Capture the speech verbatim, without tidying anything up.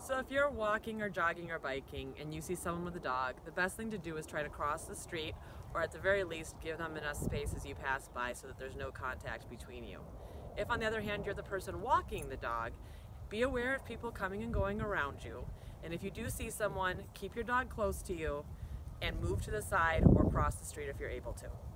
So if you're walking or jogging or biking and you see someone with a dog, the best thing to do is try to cross the street, or at the very least give them enough space as you pass by so that there's no contact between you. If on the other hand you're the person walking the dog, be aware of people coming and going around you, and if you do see someone, keep your dog close to you and move to the side or cross the street if you're able to.